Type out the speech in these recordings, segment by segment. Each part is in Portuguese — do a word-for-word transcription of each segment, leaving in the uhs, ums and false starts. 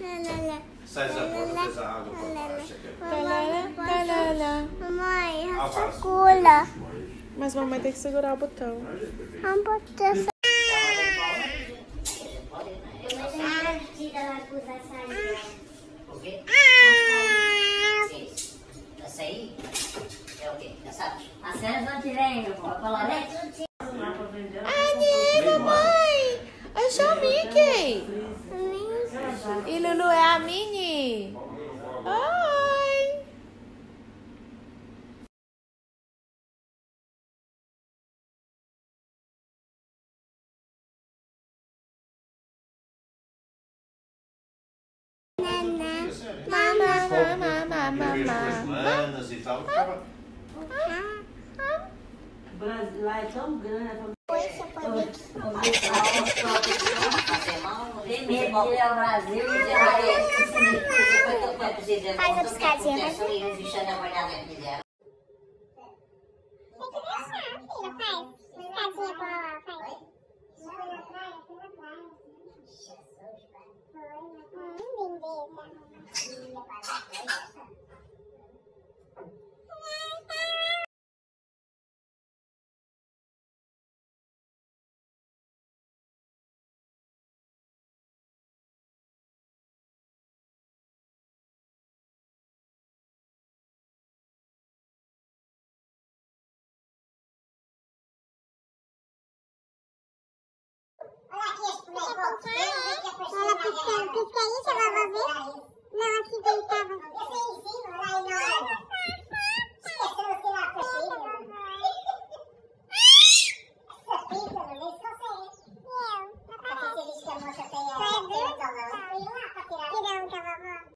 Sai da porta, essa água pra baixo. Mamãe, segura. Mas mamãe tem que segurar o botão. Vamos botar essa. Essa aí é o quê? Já sabe? A senhora não tiver colorete? Annie, mamãe! Achou o Mickey! E Lulu é a Minnie! Oi! Mamá, mamá, mamá, mamá. E tal, ficava... O Brasil lá é tão grande. Poxa, pode ver que Tem medo de ir ao Brasil e faz a piscadinha. Tem que deixar, filha, faz. Piscadinha pra lá, faz. Hum, lindeza. Ela piscando, pisca aí, você vai ver? Não, assim deitava. Eu sei em cima, lá e não. Esqueceu você lá pra cima. Essa pinta, não vê se você. Eu. Porque você disse que a moça tem a... Foi duro? Foi lá pra tirar. Tirar um da vovó.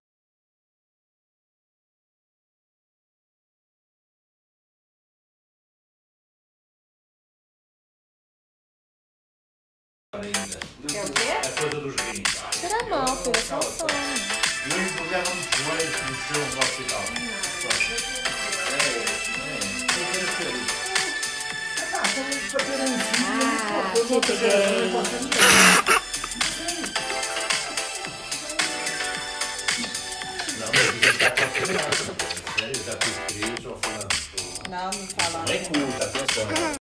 É o quê? É coisa dos rins. Tira a mão, filha, só som. E eles puseram uns joelhos no chão no hospital. É, é. Tem que ser isso. Ah, cheguei. Não, mas ele tá com a Ele já fez três, ou foi na... Não, não fala. Não é curta, atenção.